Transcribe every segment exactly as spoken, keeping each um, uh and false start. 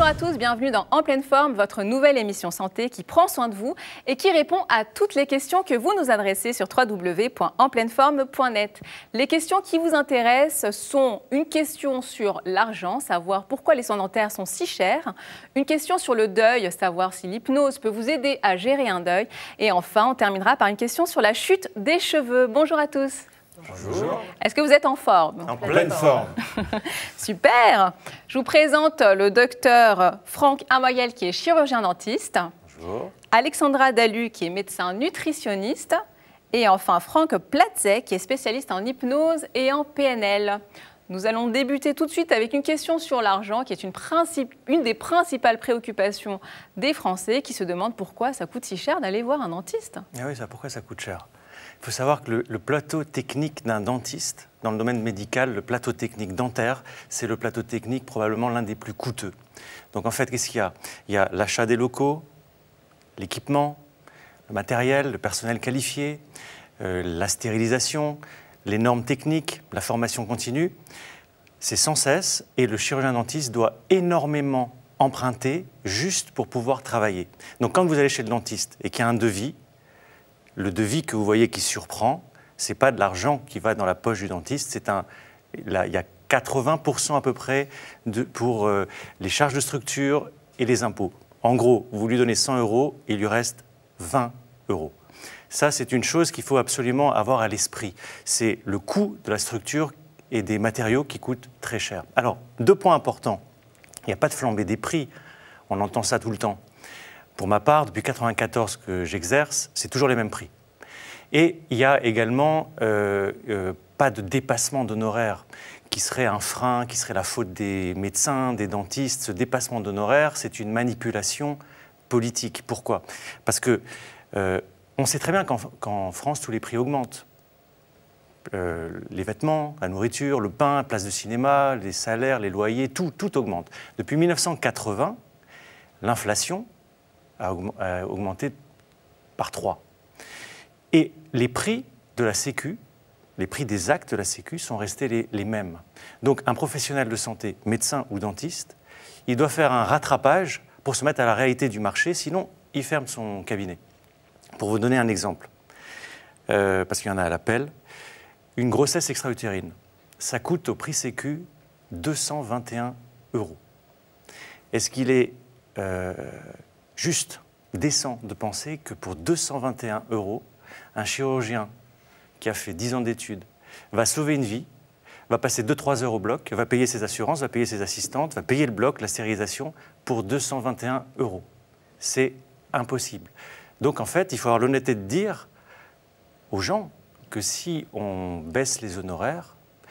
Bonjour à tous, bienvenue dans En pleine forme, votre nouvelle émission santé qui prend soin de vous et qui répond à toutes les questions que vous nous adressez sur w w w point en pleine forme point net. Les questions qui vous intéressent sont une question sur l'argent, savoir pourquoi les soins dentaires sont si chers, une question sur le deuil, savoir si l'hypnose peut vous aider à gérer un deuil, et enfin on terminera par une question sur la chute des cheveux. Bonjour à tous. Bonjour. Est-ce que vous êtes en forme? En pleine forme. Super. Je vous présente le docteur Franck Amoyel qui est chirurgien dentiste. Bonjour. Alexandra Dalu qui est médecin nutritionniste. Et enfin Franck Platzet qui est spécialiste en hypnose et en P N L. Nous allons débuter tout de suite avec une question sur l'argent qui est une, principe, une des principales préoccupations des Français qui se demandent pourquoi ça coûte si cher d'aller voir un dentiste. Ah oui, ça, pourquoi ça coûte cher? Il faut savoir que le, le plateau technique d'un dentiste, dans le domaine médical, le plateau technique dentaire, c'est le plateau technique probablement l'un des plus coûteux. Donc en fait, qu'est-ce qu'il y a? Il y a l'achat des locaux, l'équipement, le matériel, le personnel qualifié, euh, la stérilisation, les normes techniques, la formation continue. C'est sans cesse et le chirurgien dentiste doit énormément emprunter juste pour pouvoir travailler. Donc quand vous allez chez le dentiste et qu'il y a un devis, le devis que vous voyez qui surprend, ce n'est pas de l'argent qui va dans la poche du dentiste, c'est un, là, il y a quatre-vingts pour cent à peu près de, pour euh, les charges de structure et les impôts. En gros, vous lui donnez cent euros, il lui reste vingt euros. Ça, c'est une chose qu'il faut absolument avoir à l'esprit. C'est le coût de la structure et des matériaux qui coûtent très cher. Alors, deux points importants. Il n'y a pas de flambée des prix, on entend ça tout le temps. Pour ma part, depuis mille neuf cent quatre-vingt-quatorze que j'exerce, c'est toujours les mêmes prix. Et il y a également euh, euh, pas de dépassement d'honoraires qui serait un frein, qui serait la faute des médecins, des dentistes. Ce dépassement d'honoraires, c'est une manipulation politique. Pourquoi? Parce que euh, on sait très bien qu'en qu'en France, tous les prix augmentent. Euh, les vêtements, la nourriture, le pain, la place de cinéma, les salaires, les loyers, tout, tout augmente. Depuis mille neuf cent quatre-vingts, l'inflation a augmenté par trois. Et les prix de la Sécu, les prix des actes de la Sécu sont restés les, les mêmes. Donc un professionnel de santé, médecin ou dentiste, il doit faire un rattrapage pour se mettre à la réalité du marché, sinon il ferme son cabinet. Pour vous donner un exemple, euh, parce qu'il y en a à l'appel, une grossesse extra-utérine, ça coûte au prix Sécu deux cent vingt et un euros. Est-ce qu'il est... Euh, juste décent de penser que pour deux cent vingt et un euros, un chirurgien qui a fait dix ans d'études va sauver une vie, va passer deux à trois heures au bloc, va payer ses assurances, va payer ses assistantes, va payer le bloc, la stérilisation pour deux cent vingt et un euros. C'est impossible. Donc en fait, il faut avoir l'honnêteté de dire aux gens que si on baisse les honoraires,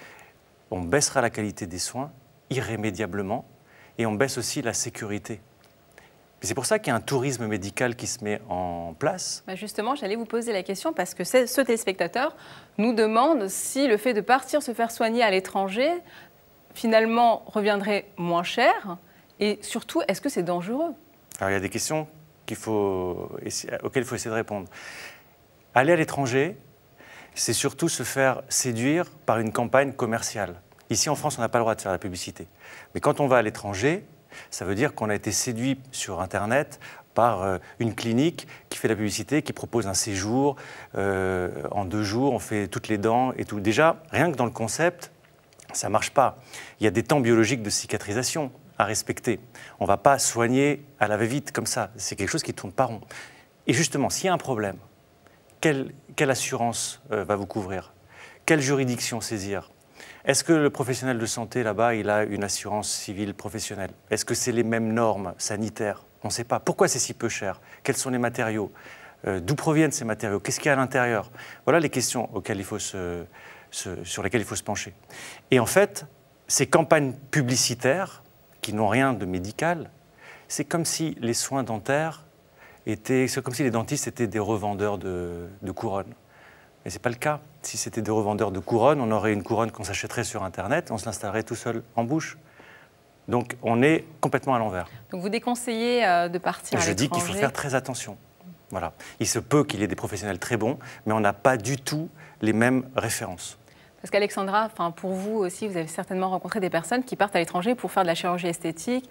on baissera la qualité des soins irrémédiablement et on baisse aussi la sécurité. C'est pour ça qu'il y a un tourisme médical qui se met en place. Bah justement, j'allais vous poser la question parce que ce téléspectateur nous demande si le fait de partir se faire soigner à l'étranger, finalement, reviendrait moins cher et surtout, est-ce que c'est dangereux? Alors, il y a des questions qu'il faut, auxquelles il faut essayer de répondre. Aller à l'étranger, c'est surtout se faire séduire par une campagne commerciale. Ici, en France, on n'a pas le droit de faire la publicité. Mais quand on va à l'étranger, ça veut dire qu'on a été séduit sur Internet par euh, une clinique qui fait la publicité, qui propose un séjour. Euh, en deux jours, on fait toutes les dents et tout. Déjà, rien que dans le concept, ça ne marche pas. Il y a des temps biologiques de cicatrisation à respecter. On ne va pas soigner à la va-vite comme ça. C'est quelque chose qui ne tourne pas rond. Et justement, s'il y a un problème, quelle, quelle assurance euh, va vous couvrir? Quelle juridiction saisir? Est-ce que le professionnel de santé, là-bas, il a une assurance civile professionnelle? Est-ce que c'est les mêmes normes sanitaires? On ne sait pas. Pourquoi c'est si peu cher? Quels sont les matériaux? euh, D'où proviennent ces matériaux? Qu'est-ce qu'il y a à l'intérieur? Voilà les questions auxquelles il faut se, se, sur lesquelles il faut se pencher. Et en fait, ces campagnes publicitaires, qui n'ont rien de médical, c'est comme si les soins dentaires étaient... C'est comme si les dentistes étaient des revendeurs de, de couronnes. Mais ce n'est pas le cas. Si c'était des revendeurs de couronnes, on aurait une couronne qu'on s'achèterait sur Internet, on se l'installerait tout seul en bouche. Donc on est complètement à l'envers. Donc vous déconseillez euh, de partir à l'étranger? Je dis qu'il faut faire très attention. Voilà. Il se peut qu'il y ait des professionnels très bons, mais on n'a pas du tout les mêmes références. Parce qu'Alexandra, enfin, pour vous aussi, vous avez certainement rencontré des personnes qui partent à l'étranger pour faire de la chirurgie esthétique,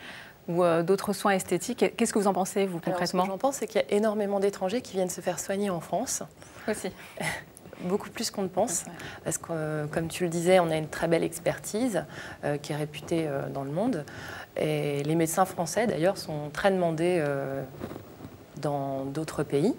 ou euh, d'autres soins esthétiques. Qu'est-ce que vous en pensez, vous, concrètement? Alors, ce que j'en pense, c'est qu'il y a énormément d'étrangers qui viennent se faire soigner en France. Aussi. Beaucoup plus qu'on ne pense, parce que, euh, comme tu le disais, on a une très belle expertise euh, qui est réputée euh, dans le monde. Et les médecins français, d'ailleurs, sont très demandés euh, dans d'autres pays.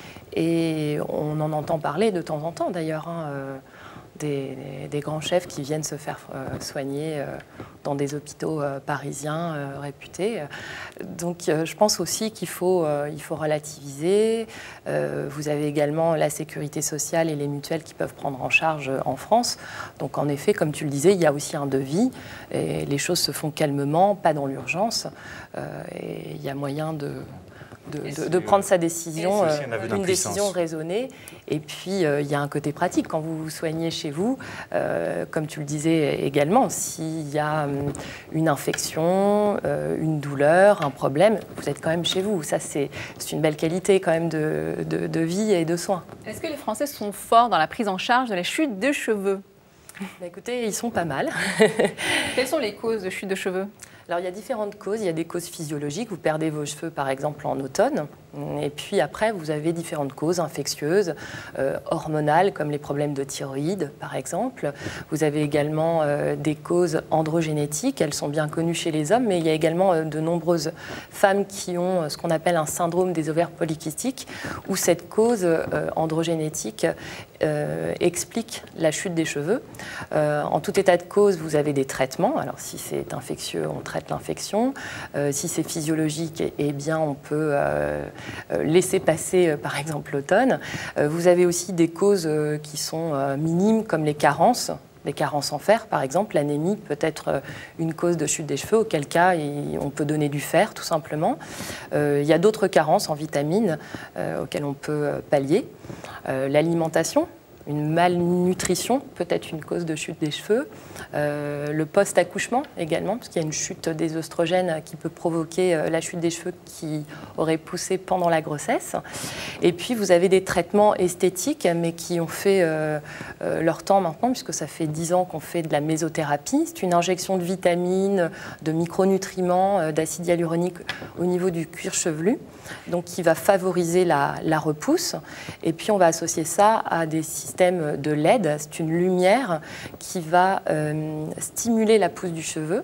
Et on en entend parler de temps en temps, d'ailleurs, hein, euh, des, des grands chefs qui viennent se faire euh, soigner euh, dans des hôpitaux euh, parisiens euh, réputés. Donc euh, je pense aussi qu'il faut, euh, il faut relativiser. Euh, vous avez également la sécurité sociale et les mutuelles qui peuvent prendre en charge euh, en France. Donc en effet, comme tu le disais, il y a aussi un devis. Et les choses se font calmement, pas dans l'urgence. Euh, et il y a moyen de... De, de, de prendre sa décision, euh, une décision raisonnée. Et puis, euh, il y a un côté pratique. Quand vous vous soignez chez vous, euh, comme tu le disais également, s'il y a euh, une infection, euh, une douleur, un problème, vous êtes quand même chez vous. Ça, c'est une belle qualité quand même de, de, de vie et de soins. Est-ce que les Français sont forts dans la prise en charge de la chute de cheveux? Bah, écoutez, ils sont pas mal. Quelles sont les causes de chute de cheveux? Alors, il y a différentes causes. Il y a des causes physiologiques. Vous perdez vos cheveux, par exemple, en automne. Et puis après, vous avez différentes causes infectieuses, euh, hormonales, comme les problèmes de thyroïde, par exemple. Vous avez également euh, des causes androgénétiques. Elles sont bien connues chez les hommes, mais il y a également euh, de nombreuses femmes qui ont euh, ce qu'on appelle un syndrome des ovaires polykystiques, où cette cause euh, androgénétique euh, explique la chute des cheveux. Euh, en tout état de cause, vous avez des traitements. Alors, si c'est infectieux, on traite l'infection. Euh, si c'est physiologique, eh bien, on peut... Euh, laisser passer, par exemple, l'automne. Vous avez aussi des causes qui sont minimes, comme les carences. Les carences en fer, par exemple, l'anémie peut être une cause de chute des cheveux, auquel cas on peut donner du fer, tout simplement. Il y a d'autres carences en vitamines auxquelles on peut pallier. L'alimentation, une malnutrition peut être une cause de chute des cheveux. Euh, le post-accouchement également, parce qu'il y a une chute des oestrogènes qui peut provoquer euh, la chute des cheveux qui aurait poussé pendant la grossesse. Et puis vous avez des traitements esthétiques, mais qui ont fait euh, euh, leur temps maintenant, puisque ça fait dix ans qu'on fait de la mésothérapie. C'est une injection de vitamines, de micronutriments, euh, d'acide hyaluronique au niveau du cuir chevelu, donc qui va favoriser la, la repousse. Et puis on va associer ça à des systèmes de L E D. C'est une lumière qui va euh, stimuler la pousse du cheveu.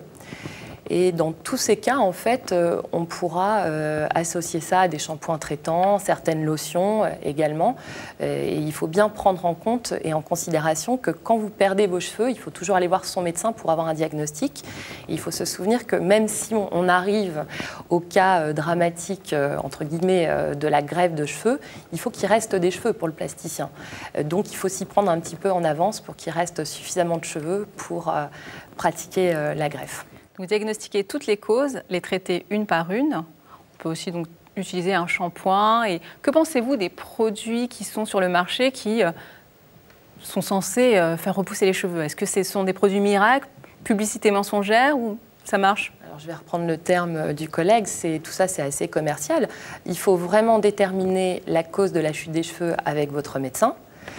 Et dans tous ces cas, en fait, euh, on pourra euh, associer ça à des shampoings traitants, certaines lotions euh, également. Euh, et il faut bien prendre en compte et en considération que quand vous perdez vos cheveux, il faut toujours aller voir son médecin pour avoir un diagnostic. Et il faut se souvenir que même si on, on arrive au cas euh, dramatique, euh, entre guillemets, euh, de la greffe de cheveux, il faut qu'il reste des cheveux pour le plasticien. Euh, donc il faut s'y prendre un petit peu en avance pour qu'il reste suffisamment de cheveux pour euh, pratiquer euh, la greffe. Vous diagnostiquez toutes les causes, les traiter une par une. On peut aussi donc utiliser un shampoing. Et que pensez-vous des produits qui sont sur le marché qui euh, sont censés euh, faire repousser les cheveux? Est-ce que ce sont des produits miracles, publicité mensongère, ou ça marche? Alors, je vais reprendre le terme du collègue, c'est, tout ça c'est assez commercial. Il faut vraiment déterminer la cause de la chute des cheveux avec votre médecin,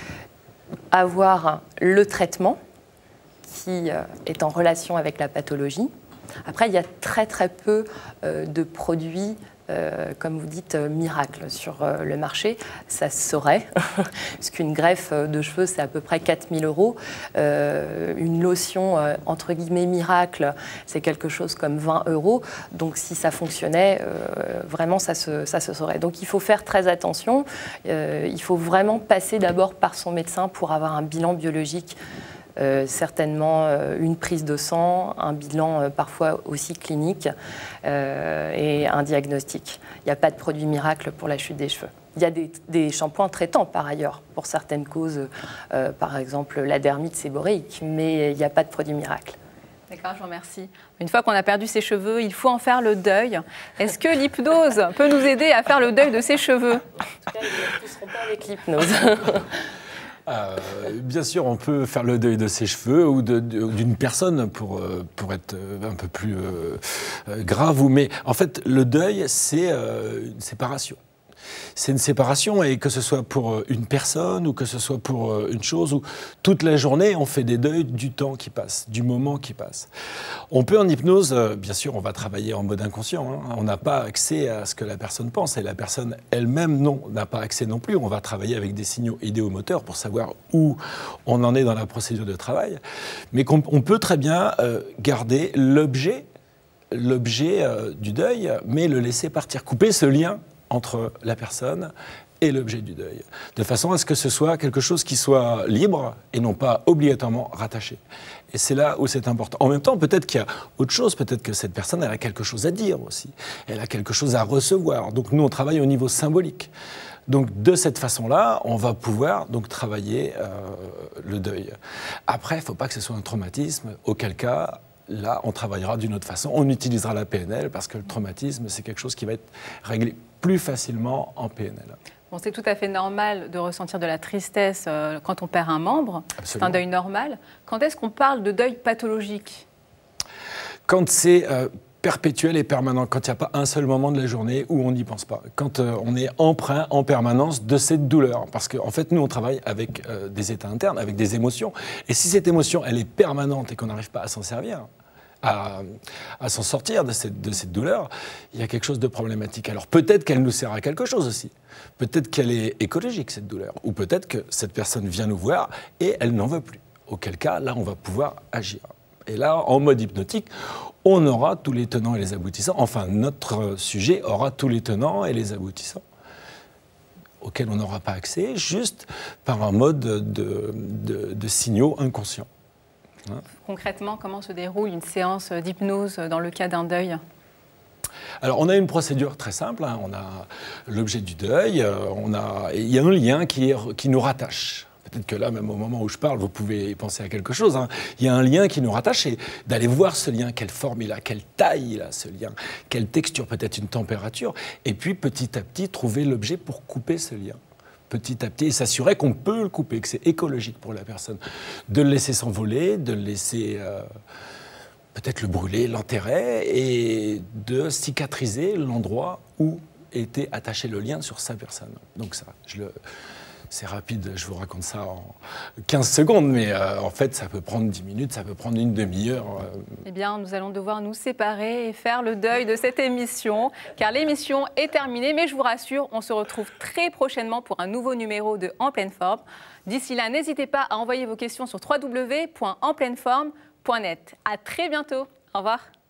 avoir le traitement qui euh, est en relation avec la pathologie. Après, il y a très très peu euh, de produits, euh, comme vous dites, euh, miracles sur euh, le marché. Ça se saurait, parce qu'une greffe de cheveux, c'est à peu près quatre mille euros. Euh, une lotion, euh, entre guillemets, miracle, c'est quelque chose comme vingt euros. Donc, si ça fonctionnait, euh, vraiment, ça se, ça se saurait. Donc, il faut faire très attention. Euh, il faut vraiment passer d'abord par son médecin pour avoir un bilan biologique. Euh, certainement euh, une prise de sang, un bilan euh, parfois aussi clinique euh, et un diagnostic. Il n'y a pas de produit miracle pour la chute des cheveux. Il y a des, des shampoings traitants par ailleurs pour certaines causes, euh, par exemple la dermite séborréique, mais il n'y a pas de produit miracle. D'accord, je vous remercie. Une fois qu'on a perdu ses cheveux, il faut en faire le deuil. Est-ce que l'hypnose peut nous aider à faire le deuil de ses cheveux? En tout cas, ils ne pousseront pas avec l'hypnose. Euh, bien sûr, on peut faire le deuil de ses cheveux ou d'une personne pour, pour être un peu plus euh, grave. Mais en fait, le deuil, c'est euh, une séparation. c'est une séparation, et que ce soit pour une personne ou que ce soit pour une chose, où toute la journée on fait des deuils du temps qui passe, du moment qui passe. On peut en hypnose, bien sûr, on va travailler en mode inconscient, hein. On n'a pas accès à ce que la personne pense, et la personne elle-même non, n'a pas accès non plus. On va travailler avec des signaux idéomoteurs pour savoir où on en est dans la procédure de travail, mais qu'on on peut très bien euh, garder l'objet, l'objet euh, du deuil, mais le laisser partir, couper ce lien entre la personne et l'objet du deuil, de façon à ce que ce soit quelque chose qui soit libre et non pas obligatoirement rattaché. Et c'est là où c'est important. En même temps, peut-être qu'il y a autre chose, peut-être que cette personne, elle a quelque chose à dire aussi, elle a quelque chose à recevoir. Donc nous, on travaille au niveau symbolique. Donc de cette façon-là, on va pouvoir donc travailler euh, le deuil. Après, il ne faut pas que ce soit un traumatisme, auquel cas, là, on travaillera d'une autre façon. On utilisera la P N L parce que le traumatisme, c'est quelque chose qui va être réglé plus facilement en P N L. Bon, c'est tout à fait normal de ressentir de la tristesse euh, quand on perd un membre. C'est un deuil normal. Quand est-ce qu'on parle de deuil pathologique? Quand c'est euh, perpétuel et permanent, quand il n'y a pas un seul moment de la journée où on n'y pense pas. Quand euh, on est emprunt en permanence de cette douleur. Parce qu'en en fait, nous, on travaille avec euh, des états internes, avec des émotions. Et si cette émotion, elle est permanente et qu'on n'arrive pas à s'en servir, à, à s'en sortir de cette, de cette douleur, il y a quelque chose de problématique. Alors peut-être qu'elle nous sert à quelque chose aussi. Peut-être qu'elle est écologique, cette douleur. Ou peut-être que cette personne vient nous voir et elle n'en veut plus. Auquel cas, là, on va pouvoir agir. Et là, en mode hypnotique, on aura tous les tenants et les aboutissants. Enfin, notre sujet aura tous les tenants et les aboutissants auxquels on n'aura pas accès, juste par un mode de, de, de signaux inconscients. Hein? Concrètement, comment se déroule une séance d'hypnose dans le cas d'un deuil ? Alors, on a une procédure très simple. Hein. On a l'objet du deuil. On a, il y a un lien qui, est, qui nous rattache. Peut-être que là, même au moment où je parle, vous pouvez penser à quelque chose. Hein. Il y a un lien qui nous rattache, et d'aller voir ce lien, quelle forme il a, quelle taille il a, ce lien, quelle texture, peut-être une température, et puis petit à petit trouver l'objet pour couper ce lien. Petit à petit, et s'assurer qu'on peut le couper, que c'est écologique pour la personne. De le laisser s'envoler, de le laisser euh, peut-être le brûler, l'enterrer, et de cicatriser l'endroit où était attaché le lien sur sa personne. Donc ça, je le... C'est rapide, je vous raconte ça en quinze secondes, mais euh, en fait, ça peut prendre dix minutes, ça peut prendre une demi-heure. Euh. Eh bien, nous allons devoir nous séparer et faire le deuil de cette émission, car l'émission est terminée, mais je vous rassure, on se retrouve très prochainement pour un nouveau numéro de En Pleine Forme. D'ici là, n'hésitez pas à envoyer vos questions sur w w w point en pleine forme point net. À très bientôt. Au revoir.